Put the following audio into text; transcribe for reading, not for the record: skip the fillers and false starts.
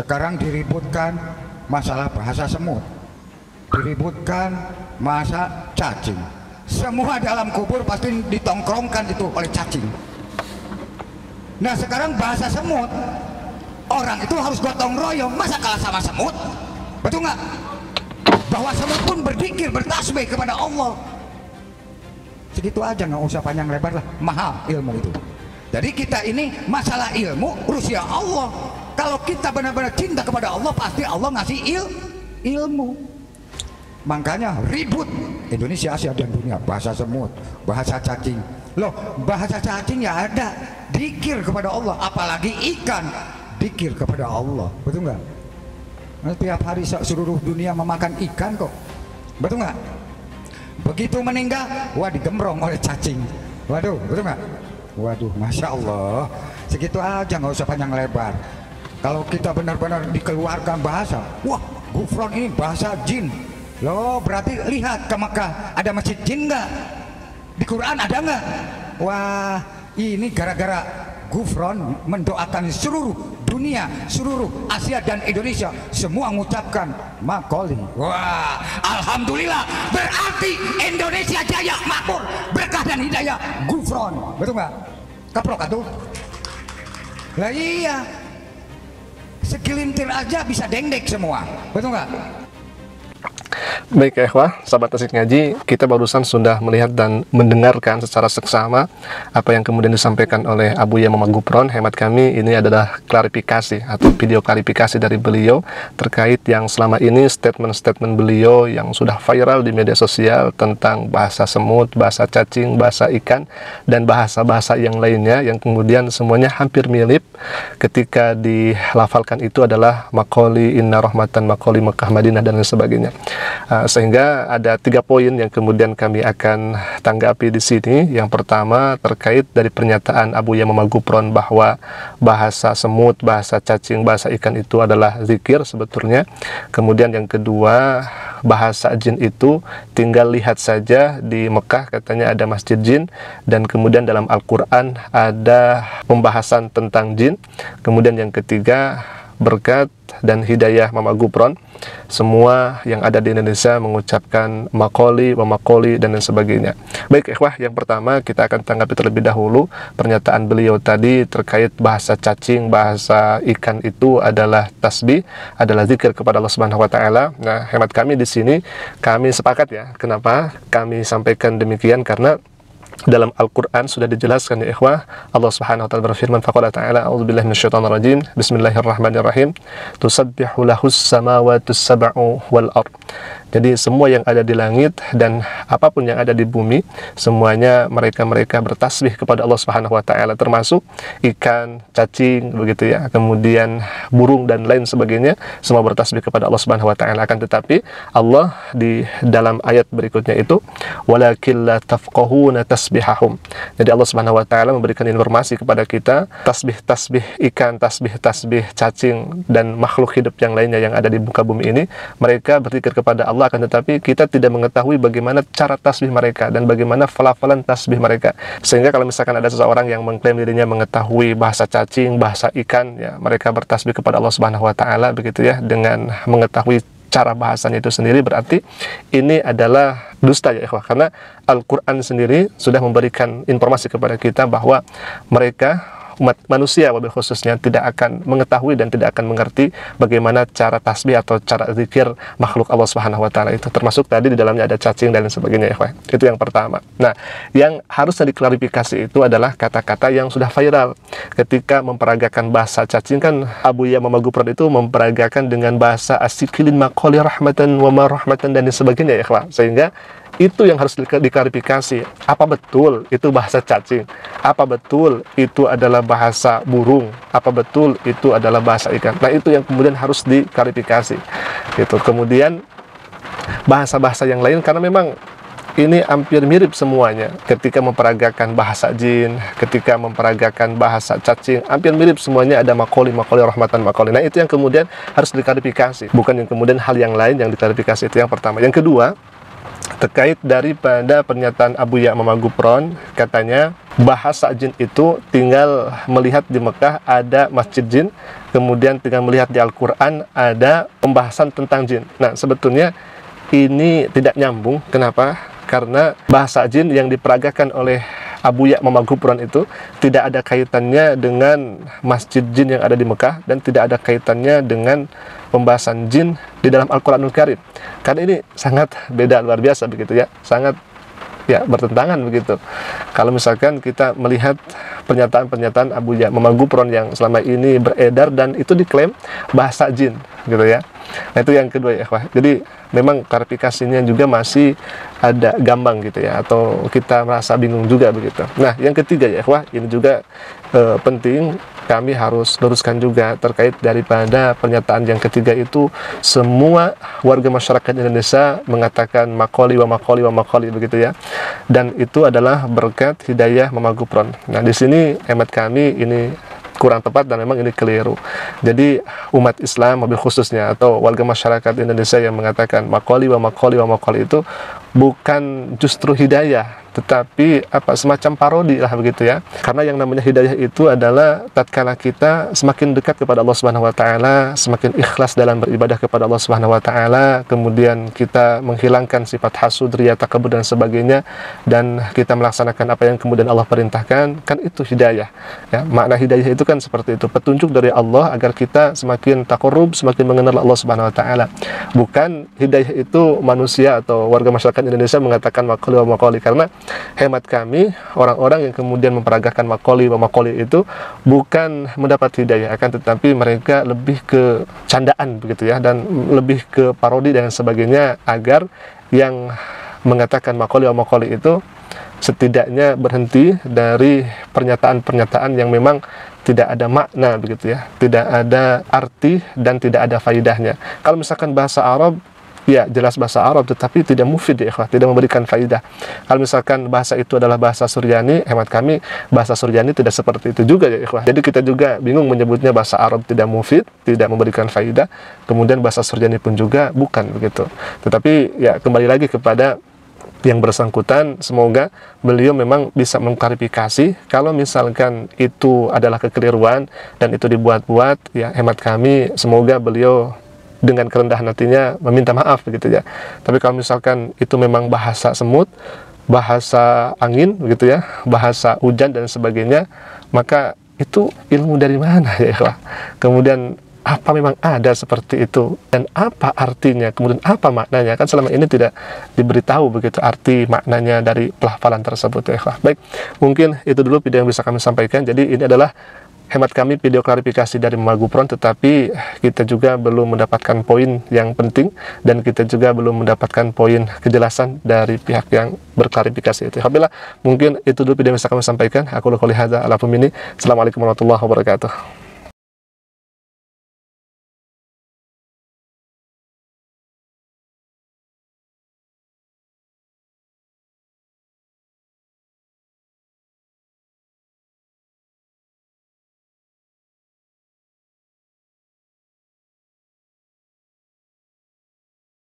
Sekarang diributkan masalah bahasa semut, diributkan masa cacing. Semua dalam kubur pasti ditongkrongkan itu oleh cacing. Nah sekarang bahasa semut, orang itu harus gotong royong, masa kalah sama semut? Betul nggak? Bahwa semut pun berzikir, bertasbih kepada Allah. Segitu aja, nggak usah panjang lebar lah, mahal ilmu itu. Jadi kita ini masalah ilmu, urusan Allah. Kalau kita benar-benar cinta kepada Allah, pasti Allah ngasih ilmu. Makanya ribut Indonesia, Asia dan dunia, bahasa semut, bahasa cacing. Loh, bahasa cacing ya ada, dzikir kepada Allah, apalagi ikan, dzikir kepada Allah, betul nggak? Nah, tiap hari seluruh dunia memakan ikan kok, betul nggak? Begitu meninggal, wah digembrong oleh cacing. Waduh, betul nggak? Waduh, masya Allah. Segitu aja, nggak usah panjang lebar. Kalau kita benar-benar dikeluarkan bahasa, wah gufron ini bahasa jin. Loh, berarti lihat ke Mekah, ada masjid jin nggak? Di Quran ada nggak? Wah, ini gara-gara gufron mendoakan seluruh dunia, seluruh Asia dan Indonesia, semua mengucapkan makoli. Wah, alhamdulillah, berarti Indonesia jaya makmur, berkah dan hidayah gufron, betul nggak? Kaprok atuh. Lah iya, segelintir aja bisa dengdek semua, betul nggak? Baik ya ikhwah, sahabat Asik Ngaji, kita barusan sudah melihat dan mendengarkan secara seksama apa yang kemudian disampaikan oleh Abu Yamamah Gufron. Hemat kami ini adalah klarifikasi atau video klarifikasi dari beliau terkait yang selama ini statement-statement beliau yang sudah viral di media sosial tentang bahasa semut, bahasa cacing, bahasa ikan, dan bahasa-bahasa yang lainnya yang kemudian semuanya hampir mirip ketika dilafalkan itu adalah makoli inna rahmatan, makoli Mekah Madinah dan lain sebagainya. Sehingga ada 3 poin yang kemudian kami akan tanggapi di sini. Yang pertama terkait dari pernyataan Abu Yamamah Gufron bahwa bahasa semut, bahasa cacing, bahasa ikan itu adalah zikir sebetulnya. Kemudian yang kedua, bahasa jin itu tinggal lihat saja di Mekah katanya ada masjid jin, dan kemudian dalam Al-Quran ada pembahasan tentang jin. Kemudian yang ketiga, berkat dan hidayah Mama Gufron, semua yang ada di Indonesia mengucapkan makoli, wamakoli, dan lain sebagainya. Baik ikhwah, yang pertama kita akan tanggapi terlebih dahulu pernyataan beliau tadi terkait bahasa cacing, bahasa ikan itu adalah tasbih, adalah zikir kepada Allah Subhanahu wa taala. Nah, hemat kami di sini, kami sepakat ya. Kenapa kami sampaikan demikian? Karena dalam Al-Quran sudah dijelaskan ya ikhwah, Allah Subhanahu wa ta'ala berfirman, faqala ta'ala a'udzubillahi minasyaitonir rajim, bismillahirrahmanirrahim, tusabbihu lahus samawatus sab'u wal ard. Jadi semua yang ada di langit dan apapun yang ada di bumi, semuanya mereka bertasbih kepada Allah Subhanahu wa taala, termasuk ikan, cacing begitu ya, kemudian burung dan lain sebagainya, semua bertasbih kepada Allah Subhanahu wa taala. Akan tetapi Allah di dalam ayat berikutnya itu, walakin la tafqahuna tasbihahum. Jadi Allah Subhanahu wa taala memberikan informasi kepada kita, tasbih ikan, tasbih cacing dan makhluk hidup yang lainnya yang ada di muka bumi ini, mereka berzikir kepada Allah, akan tetapi kita tidak mengetahui bagaimana cara tasbih mereka dan bagaimana pelafalan tasbih mereka. Sehingga kalau misalkan ada seseorang yang mengklaim dirinya mengetahui bahasa cacing, bahasa ikan, ya mereka bertasbih kepada Allah Subhanahu wa taala begitu ya, dengan mengetahui cara bahasanya itu sendiri, berarti ini adalah dusta ya ikhwah, karena Al-Quran sendiri sudah memberikan informasi kepada kita bahwa mereka umat manusia wabil khususnya tidak akan mengetahui dan tidak akan mengerti bagaimana cara tasbih atau cara zikir makhluk Allah Subhanahu wa taala itu, termasuk tadi di dalamnya ada cacing dan lain sebagainya ya. Itu yang pertama. Nah, yang harusnya diklarifikasi itu adalah kata-kata yang sudah viral ketika memperagakan bahasa cacing. Kan Abu Yamamah Gufron itu memperagakan dengan bahasa asikilin makoli rahmatan wa ma rahmatan dan lain sebagainya ya, sehingga itu yang harus diklarifikasi. Apa betul itu bahasa cacing? Apa betul itu adalah bahasa burung? Apa betul itu adalah bahasa ikan? Nah, itu yang kemudian harus diklarifikasi. Gitu. Kemudian bahasa-bahasa yang lain, karena memang ini hampir mirip semuanya. Ketika memperagakan bahasa jin, ketika memperagakan bahasa cacing, hampir mirip semuanya, ada makoli rahmatan makoli. Nah, itu yang kemudian harus diklarifikasi, bukan yang kemudian hal yang lain yang diklarifikasi. Itu yang pertama. Yang kedua, terkait daripada pernyataan Abu Yamamah Gufron, katanya bahasa jin itu tinggal melihat di Mekah ada masjid jin, kemudian dengan melihat di Al-Quran ada pembahasan tentang jin. Nah, sebetulnya ini tidak nyambung. Kenapa? Karena bahasa jin yang diperagakan oleh Abuya Mama Gufron itu tidak ada kaitannya dengan masjid jin yang ada di Mekah, dan tidak ada kaitannya dengan pembahasan jin di dalam Al-Quranul Karim. Karena ini sangat beda, luar biasa begitu ya, sangat ya bertentangan begitu. Kalau misalkan kita melihat pernyataan-pernyataan Abuya Mama Gufron yang selama ini beredar dan itu diklaim bahasa jin gitu ya. Nah, itu yang kedua ya, ikhwah. Jadi memang klarifikasinya juga masih ada gambang gitu ya, atau kita merasa bingung juga begitu. Nah, yang ketiga ya, ikhwah, ini juga penting kami harus luruskan juga terkait daripada pernyataan yang ketiga itu. Semua warga masyarakat Indonesia mengatakan makoli wa makoli wa makoli begitu ya, dan itu adalah berkat hidayah Mama Gufron. Nah, di sini hemat kami ini kurang tepat dan memang ini keliru. Jadi umat Islam mobil khususnya atau warga masyarakat Indonesia yang mengatakan makoli wa makoli wa makoli itu bukan justru hidayah, tetapi semacam parodi lah begitu ya. Karena yang namanya hidayah itu adalah tatkala kita semakin dekat kepada Allah Subhanahu wa taala, semakin ikhlas dalam beribadah kepada Allah Subhanahu wa taala, kemudian kita menghilangkan sifat hasud, riya, takabur dan sebagainya, dan kita melaksanakan apa yang kemudian Allah perintahkan, kan itu hidayah. Ya, makna hidayah itu kan seperti itu, petunjuk dari Allah agar kita semakin taqarrub, semakin mengenal Allah Subhanahu wa taala. Bukan hidayah itu manusia atau warga masyarakat Indonesia mengatakan makoli wa makoli, karena hemat kami orang-orang yang kemudian memperagakan makoli wa makoli itu bukan mendapat hidayah, akan tetapi mereka lebih ke candaan begitu ya, dan lebih ke parodi dan sebagainya, agar yang mengatakan makoli wa makoli itu setidaknya berhenti dari pernyataan-pernyataan yang memang tidak ada makna begitu ya, tidak ada arti dan tidak ada faidahnya. Kalau misalkan bahasa Arab, ya jelas bahasa Arab, tetapi tidak mufid ya ikhwah, tidak memberikan faidah. Kalau misalkan bahasa itu adalah bahasa Suryani, hemat kami bahasa Suryani tidak seperti itu juga ya ikhwah. Jadi kita juga bingung menyebutnya bahasa Arab tidak mufid, tidak memberikan faidah, kemudian bahasa Suryani pun juga bukan begitu. Tetapi ya kembali lagi kepada yang bersangkutan, semoga beliau memang bisa mengklarifikasi kalau misalkan itu adalah kekeliruan dan itu dibuat-buat, ya hemat kami semoga beliau dengan kerendahan hatinya meminta maaf begitu ya. Tapi kalau misalkan itu memang bahasa semut, bahasa angin begitu ya, bahasa hujan dan sebagainya, maka itu ilmu dari mana ya ikhwah? Kemudian apa memang ada seperti itu, dan apa artinya, kemudian apa maknanya, kan selama ini tidak diberitahu begitu arti maknanya dari pelafalan tersebut ya ikhwah. Baik, mungkin itu dulu video yang bisa kami sampaikan. Jadi ini adalah hemat kami video klarifikasi dari Mama Gufron, tetapi kita juga belum mendapatkan poin yang penting, dan kita juga belum mendapatkan poin kejelasan dari pihak yang berklarifikasi itu. Alhamdulillah, mungkin itu dulu video yang bisa kami sampaikan. Aku qouli hadza ala pemini. Assalamualaikum warahmatullahi wabarakatuh.